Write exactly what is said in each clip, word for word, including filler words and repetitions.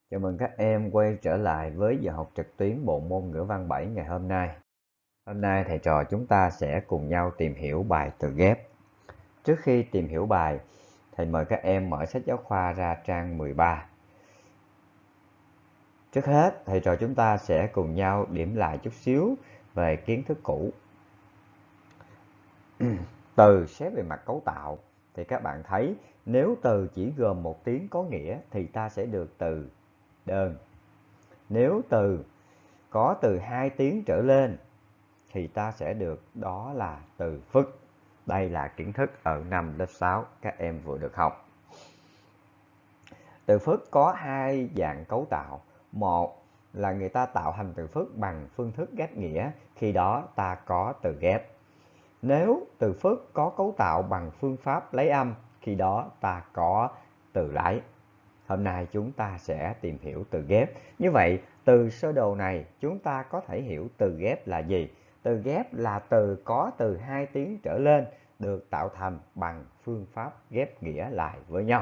Chào mừng các em quay trở lại với giờ học trực tuyến bộ môn ngữ văn bảy ngày hôm nay. Hôm nay thầy trò chúng ta sẽ cùng nhau tìm hiểu bài từ ghép. Trước khi tìm hiểu bài, thầy mời các em mở sách giáo khoa ra trang mười ba. Trước hết, thầy trò chúng ta sẽ cùng nhau điểm lại chút xíu về kiến thức cũ. Từ xét về mặt cấu tạo thì các bạn thấy nếu từ chỉ gồm một tiếng có nghĩa thì ta sẽ được từ đơn. Nếu từ có từ hai tiếng trở lên thì ta sẽ được đó là từ phức. Đây là kiến thức ở năm lớp sáu các em vừa được học. Từ phức có hai dạng cấu tạo. Một là người ta tạo thành từ phức bằng phương thức ghép nghĩa, khi đó ta có từ ghép. Nếu từ phức có cấu tạo bằng phương pháp lấy âm, khi đó ta có từ lấy. Hôm nay chúng ta sẽ tìm hiểu từ ghép. Như vậy, từ sơ đồ này chúng ta có thể hiểu từ ghép là gì? Từ ghép là từ có từ hai tiếng trở lên được tạo thành bằng phương pháp ghép nghĩa lại với nhau.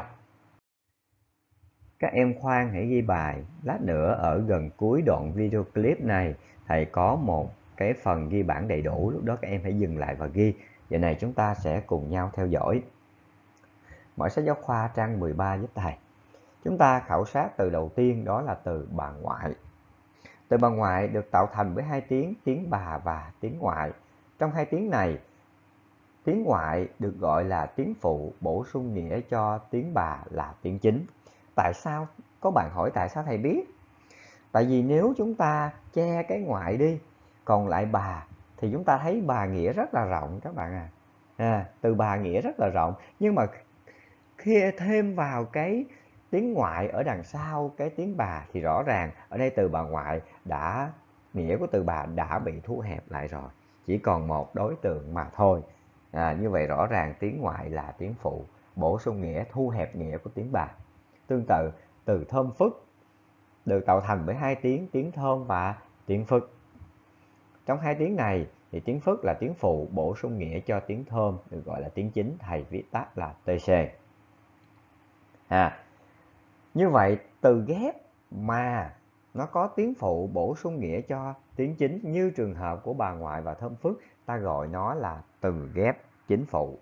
Các em khoan hãy ghi bài. Lát nữa ở gần cuối đoạn video clip này, thầy có một cái phần ghi bản đầy đủ. Lúc đó các em hãy dừng lại và ghi. Giờ này chúng ta sẽ cùng nhau theo dõi. Mở sách giáo khoa trang mười ba giúp thầy. Chúng ta khảo sát từ đầu tiên, đó là từ bà ngoại. Từ bà ngoại được tạo thành với hai tiếng, tiếng bà và tiếng ngoại. Trong hai tiếng này, tiếng ngoại được gọi là tiếng phụ, bổ sung nghĩa cho tiếng bà là tiếng chính. Tại sao? Có bạn hỏi tại sao thầy biết? Tại vì nếu chúng ta che cái ngoại đi, còn lại bà, thì chúng ta thấy bà nghĩa rất là rộng các bạn à. à từ bà nghĩa rất là rộng, nhưng mà khi thêm vào cái tiếng ngoại ở đằng sau cái tiếng bà thì rõ ràng ở đây từ bà ngoại đã, nghĩa của từ bà đã bị thu hẹp lại rồi, chỉ còn một đối tượng mà thôi. À, như vậy rõ ràng tiếng ngoại là tiếng phụ, bổ sung nghĩa, thu hẹp nghĩa của tiếng bà. Tương tự, từ thơm phức được tạo thành với hai tiếng, tiếng thơm và tiếng phức. Trong hai tiếng này thì tiếng phức là tiếng phụ, bổ sung nghĩa cho tiếng thơm, được gọi là tiếng chính, thầy viết tắt là tê xê. À, như vậy từ ghép mà nó có tiếng phụ bổ sung nghĩa cho tiếng chính như trường hợp của bà ngoại và thơm phức, ta gọi nó là từ ghép chính phụ.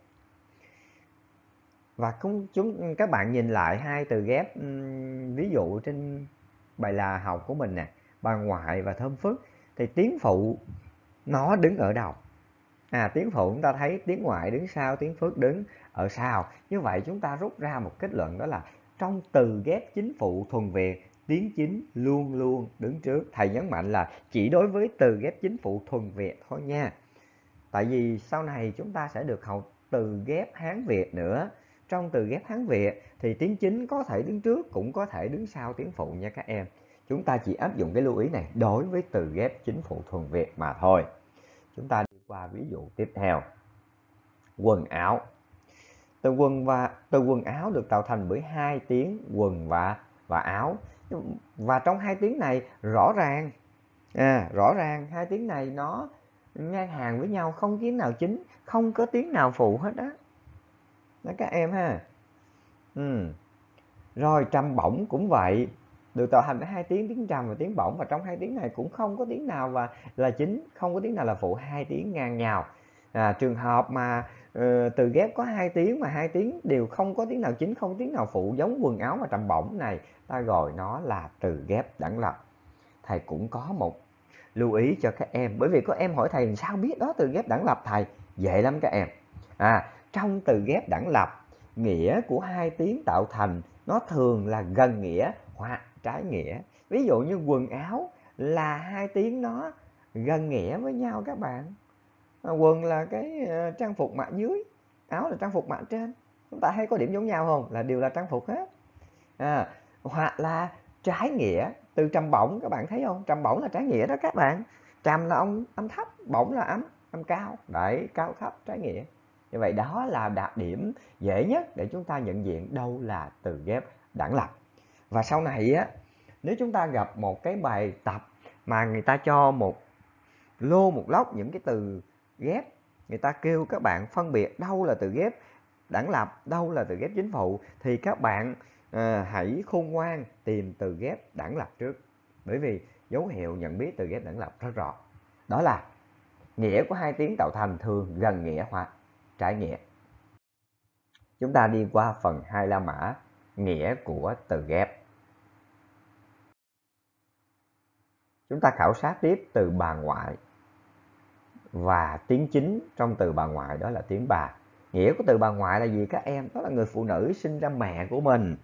Và cũng chúng các bạn nhìn lại hai từ ghép um, ví dụ trên bài là học của mình nè, bà ngoại và thơm phức, thì tiếng phụ nó đứng ở đâu? À, tiếng phụ chúng ta thấy tiếng ngoại đứng sau, tiếng phức đứng ở sau. Như vậy chúng ta rút ra một kết luận, đó là trong từ ghép chính phụ thuần Việt, tiếng chính luôn luôn đứng trước. Thầy nhấn mạnh là chỉ đối với từ ghép chính phụ thuần Việt thôi nha. Tại vì sau này chúng ta sẽ được học từ ghép Hán Việt nữa. Trong từ ghép Hán Việt thì tiếng chính có thể đứng trước, cũng có thể đứng sau tiếng phụ nha các em. Chúng ta chỉ áp dụng cái lưu ý này đối với từ ghép chính phụ thuần Việt mà thôi. Chúng ta đi qua ví dụ tiếp theo. Quần áo. Từ quần và từ quần áo được tạo thành bởi hai tiếng quần và và áo. Và trong hai tiếng này rõ ràng à, rõ ràng hai tiếng này nó ngang hàng với nhau, không tiếng nào chính, không có tiếng nào phụ hết á. Đó các em ha. Ừ. Rồi trầm bổng cũng vậy, được tạo thành với hai tiếng, tiếng trầm và tiếng bổng, và trong hai tiếng này cũng không có tiếng nào và là chính, không có tiếng nào là phụ, hai tiếng ngang nhau. À, trường hợp mà uh, từ ghép có hai tiếng mà hai tiếng đều không có tiếng nào chính, không có tiếng nào phụ, giống quần áo và trầm bổng này, ta gọi nó là từ ghép đẳng lập. Thầy cũng có một lưu ý cho các em, bởi vì có em hỏi thầy sao biết đó từ ghép đẳng lập thầy? Dễ lắm các em. À, trong từ ghép đẳng lập, nghĩa của hai tiếng tạo thành nó thường là gần nghĩa hoặc trái nghĩa. Ví dụ như quần áo là hai tiếng nó gần nghĩa với nhau các bạn. Quần là cái trang phục mặc dưới, áo là trang phục mặc trên. Chúng ta thấy có điểm giống nhau không? Là đều là trang phục hết. À, hoặc là trái nghĩa, từ trầm bổng các bạn thấy không? Trầm bổng là trái nghĩa đó các bạn. Trầm là âm, âm thấp, bổng là âm, âm cao. Đấy, cao thấp trái nghĩa. Như vậy đó là đặc điểm dễ nhất để chúng ta nhận diện đâu là từ ghép đẳng lập. Và sau này á, nếu chúng ta gặp một cái bài tập mà người ta cho một lô một lốc những cái từ ghép, người ta kêu các bạn phân biệt đâu là từ ghép đẳng lập, đâu là từ ghép chính phụ, thì các bạn à, hãy khôn ngoan tìm từ ghép đẳng lập trước. Bởi vì dấu hiệu nhận biết từ ghép đẳng lập rất rõ. Đó là nghĩa của hai tiếng tạo thành thường gần nghĩa hoặc trái nghĩa. Chúng ta đi qua phần hai la mã nghĩa của từ ghép. Chúng ta khảo sát tiếp từ bà ngoại và tiếng chính trong từ bà ngoại, đó là tiếng bà. Nghĩa của từ bà ngoại là gì các em? Đó là người phụ nữ sinh ra mẹ của mình.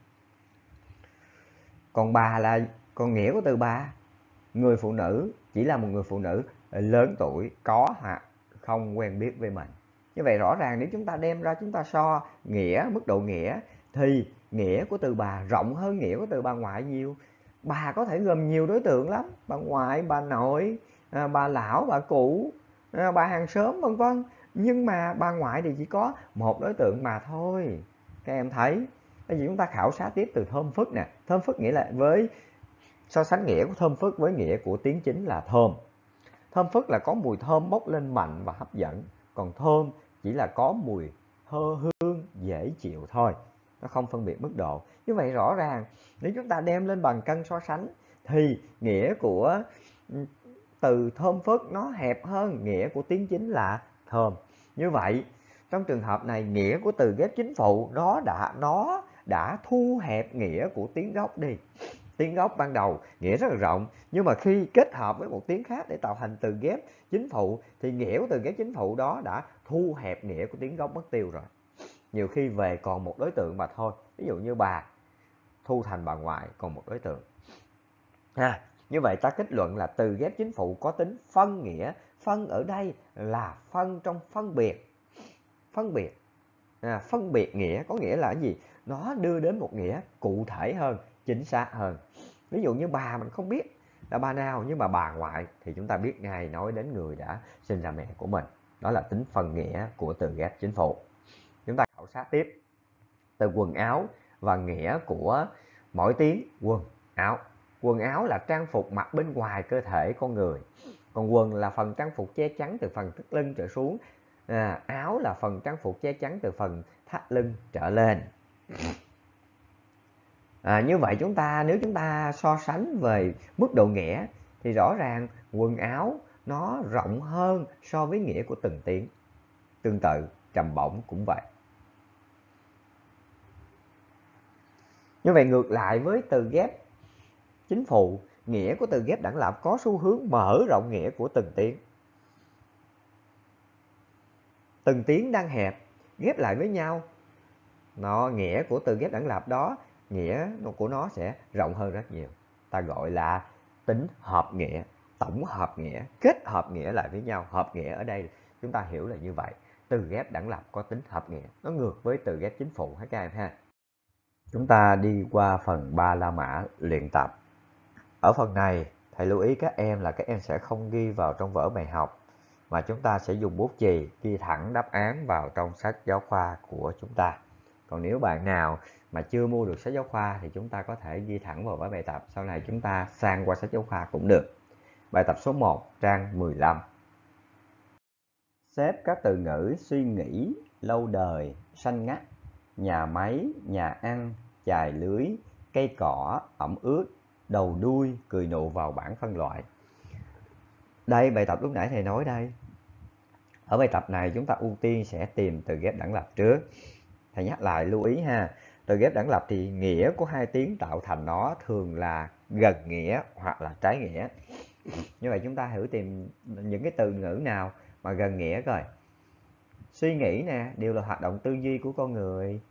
Còn bà là còn nghĩa của từ bà, người phụ nữ chỉ là một người phụ nữ lớn tuổi có hoặc không quen biết với mình. Như vậy rõ ràng nếu chúng ta đem ra chúng ta so nghĩa, mức độ nghĩa thì nghĩa của từ bà rộng hơn nghĩa của từ bà ngoại nhiều. Bà có thể gồm nhiều đối tượng lắm, bà ngoại, bà nội, à, bà lão, bà cụ, à, bà hàng xóm vân vân. Nhưng mà bà ngoại thì chỉ có một đối tượng mà thôi. Các em thấy. Bây giờ chúng ta khảo sát tiếp từ thơm phức nè. Thơm phức nghĩa là với so sánh nghĩa của thơm phức với nghĩa của tiếng chính là thơm. Thơm phức là có mùi thơm bốc lên mạnh và hấp dẫn. Còn thơm chỉ là có mùi thơ hương dễ chịu thôi. Nó không phân biệt mức độ. Như vậy rõ ràng nếu chúng ta đem lên bàn cân so sánh thì nghĩa của từ thơm phức nó hẹp hơn nghĩa của tiếng chính là thơm. Như vậy trong trường hợp này nghĩa của từ ghép chính phụ nó đã nó đã thu hẹp nghĩa của tiếng gốc đi. Tiếng gốc ban đầu nghĩa rất là rộng, nhưng mà khi kết hợp với một tiếng khác để tạo thành từ ghép chính phụ thì nghĩa của từ ghép chính phụ đó đã thu hẹp nghĩa của tiếng gốc mất tiêu rồi. Nhiều khi về còn một đối tượng mà thôi. Ví dụ như bà thu thành bà ngoại còn một đối tượng. À, như vậy ta kết luận là từ ghép chính phụ có tính phân nghĩa. Phân ở đây là phân trong phân biệt. Phân biệt. À, phân biệt nghĩa có nghĩa là cái gì? Nó đưa đến một nghĩa cụ thể hơn, chính xác hơn. Ví dụ như bà mình không biết là bà nào, nhưng mà bà ngoại thì chúng ta biết ngay nói đến người đã sinh ra mẹ của mình. Đó là tính phân nghĩa của từ ghép chính phụ. Chúng ta khảo sát tiếp từ quần áo và nghĩa của mỗi tiếng quần áo. Quần áo là trang phục mặc bên ngoài cơ thể con người. Còn quần là phần trang phục che chắn từ phần thắt lưng trở xuống. À, áo là phần trang phục che chắn từ phần thắt lưng trở lên. À, như vậy chúng ta nếu chúng ta so sánh về mức độ nghĩa thì rõ ràng quần áo nó rộng hơn so với nghĩa của từng tiếng. Tương tự trầm bổng cũng vậy. Như vậy ngược lại với từ ghép chính phụ, nghĩa của từ ghép đẳng lập có xu hướng mở rộng nghĩa của từng tiếng. Từng tiếng đang hẹp ghép lại với nhau, nó nghĩa của từ ghép đẳng lập đó, nghĩa của nó sẽ rộng hơn rất nhiều. Ta gọi là tính hợp nghĩa, tổng hợp nghĩa, kết hợp nghĩa lại với nhau. Hợp nghĩa ở đây chúng ta hiểu là như vậy. Từ ghép đẳng lập có tính hợp nghĩa, nó ngược với từ ghép chính phụ hết các em ha. Chúng ta đi qua phần ba la mã luyện tập. Ở phần này thầy lưu ý các em là các em sẽ không ghi vào trong vở bài học, mà chúng ta sẽ dùng bút chì ghi thẳng đáp án vào trong sách giáo khoa của chúng ta. Còn nếu bạn nào mà chưa mua được sách giáo khoa thì chúng ta có thể ghi thẳng vào vở bài tập, sau này chúng ta sang qua sách giáo khoa cũng được. Bài tập số một, trang mười lăm. Xếp các từ ngữ suy nghĩ, lâu đời, xanh ngắt, nhà máy, nhà ăn, chài lưới, cây cỏ, ẩm ướt, đầu đuôi, cười nụ vào bảng phân loại. Đây bài tập lúc nãy thầy nói đây. Ở bài tập này chúng ta ưu tiên sẽ tìm từ ghép đẳng lập trước. Thầy nhắc lại lưu ý ha. Từ ghép đẳng lập thì nghĩa của hai tiếng tạo thành nó thường là gần nghĩa hoặc là trái nghĩa. Như vậy chúng ta thử tìm những cái từ ngữ nào mà gần nghĩa coi. Suy nghĩ nè, đều là hoạt động tư duy của con người.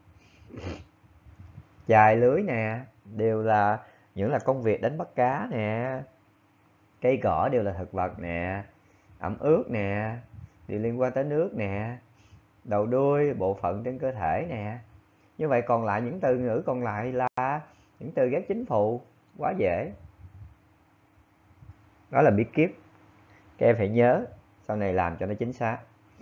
Chài lưới nè, đều là những là công việc đánh bắt cá nè. Cây cỏ đều là thực vật nè. Ẩm ướt nè, đều liên quan tới nước nè. Đầu đuôi, bộ phận trên cơ thể nè. Như vậy còn lại những từ ngữ còn lại là những từ ghép chính phụ. Quá dễ. Đó là bí kíp. Các em phải nhớ, sau này làm cho nó chính xác.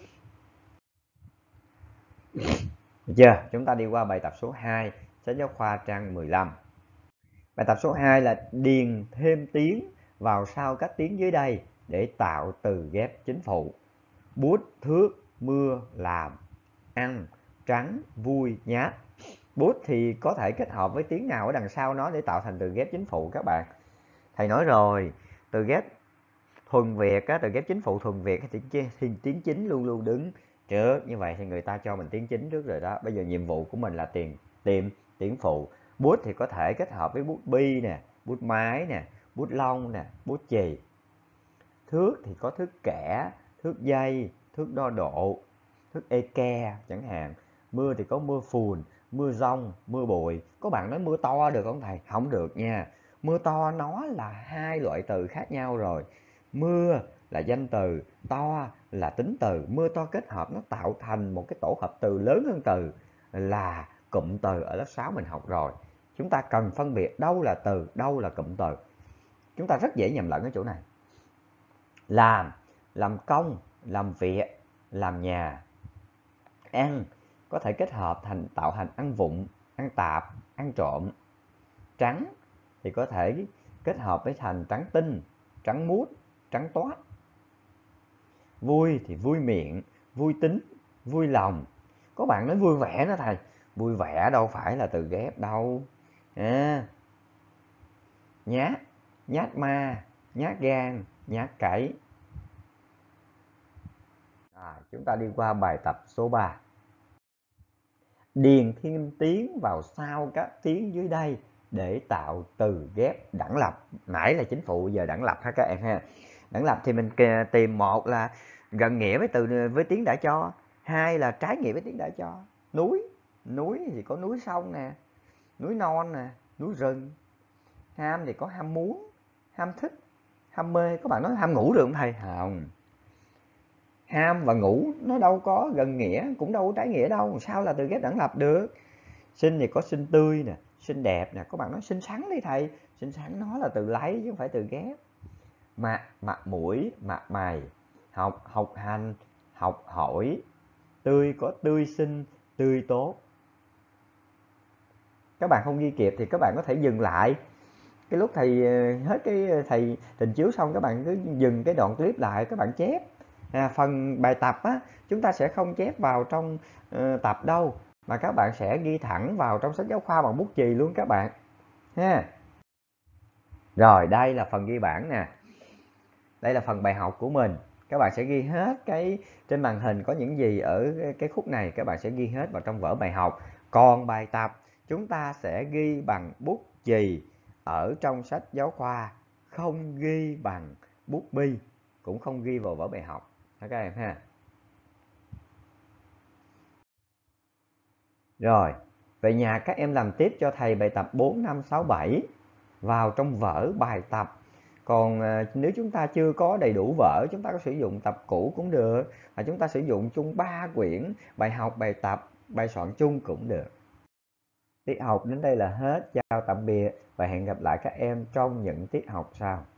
Được chưa? Chúng ta đi qua bài tập số hai, sách giáo khoa trang mười lăm. Bài tập số hai là điền thêm tiếng vào sau các tiếng dưới đây để tạo từ ghép chính phụ. Bút, thước, mưa, làm, ăn, trắng, vui, nhát. Bút thì có thể kết hợp với tiếng nào ở đằng sau nó để tạo thành từ ghép chính phụ các bạn. Thầy nói rồi, từ ghép thuần Việt á, từ ghép chính phụ thuần Việt thì, thì tiếng chính luôn luôn đứng trước. Như vậy thì người ta cho mình tiếng chính trước rồi đó. Bây giờ nhiệm vụ của mình là tìm tìm tiếng phụ. Bút thì có thể kết hợp với bút bi nè, bút máy nè, bút lông nè, bút chì. Thước thì có thước kẻ, thước dây, thước đo độ, thước eke chẳng hạn. Mưa thì có mưa phùn, mưa rông, mưa bụi. Có bạn nói mưa to được không thầy? Không được nha. Mưa to nó là hai loại từ khác nhau rồi. Mưa là danh từ, to là tính từ. Mưa to kết hợp nó tạo thành một cái tổ hợp từ lớn hơn từ là cụm từ. Ở lớp sáu mình học rồi. Chúng ta cần phân biệt đâu là từ, đâu là cụm từ. Chúng ta rất dễ nhầm lẫn ở chỗ này. Làm, làm công, làm việc, làm nhà. Ăn có thể kết hợp thành tạo thành ăn vụng, ăn tạp, ăn trộm. Trắng thì có thể kết hợp với thành trắng tinh, trắng muốt, trắng toát. Vui thì vui miệng, vui tính, vui lòng. Có bạn nói vui vẻ đó thầy. Vui vẻ đâu phải là từ ghép đâu. À, nhát, nhát ma, nhát gan, nhát cẩy. À, chúng ta đi qua bài tập số ba. Điền thêm tiếng vào sau các tiếng dưới đây để tạo từ ghép đẳng lập. Nãy là chính phụ, giờ đẳng lập ha các em ha. Đẳng lập thì mình tìm một là gần nghĩa với từ với tiếng đã cho, hai là trái nghĩa với tiếng đã cho. Núi, núi thì có núi sông nè, núi non nè, núi rừng. Ham thì có ham muốn, ham thích, ham mê. Các bạn nói ham ngủ được không thầy? Không. Ham và ngủ nó đâu có gần nghĩa, cũng đâu có trái nghĩa đâu, sao là từ ghép đẳng lập được. Xinh thì có xinh tươi nè, xinh đẹp nè. Có bạn nói xinh xắn đi thầy, xinh xắn nó là từ lấy chứ không phải từ ghép. Mặt, mặt mũi, mặt mày. Học, học hành, học hỏi. Tươi có tươi xinh, tươi tốt. Các bạn không ghi kịp thì các bạn có thể dừng lại. Cái lúc thầy hết cái thầy trình chiếu xong, các bạn cứ dừng cái đoạn clip lại, các bạn chép. À, phần bài tập á, chúng ta sẽ không chép vào trong uh, tập đâu, mà các bạn sẽ ghi thẳng vào trong sách giáo khoa bằng bút chì luôn các bạn ha. Rồi đây là phần ghi bản nè, đây là phần bài học của mình. Các bạn sẽ ghi hết cái trên màn hình có những gì ở cái khúc này, các bạn sẽ ghi hết vào trong vở bài học. Còn bài tập chúng ta sẽ ghi bằng bút chì ở trong sách giáo khoa, không ghi bằng bút bi, cũng không ghi vào vở bài học các em ha. Rồi, về nhà các em làm tiếp cho thầy bài tập bốn, năm, sáu, bảy vào trong vở bài tập. Còn à, nếu chúng ta chưa có đầy đủ vở, chúng ta có sử dụng tập cũ cũng được, và chúng ta sử dụng chung ba quyển bài học, bài tập, bài soạn chung cũng được. Tiết học đến đây là hết. Chào tạm biệt và hẹn gặp lại các em trong những tiết học sau.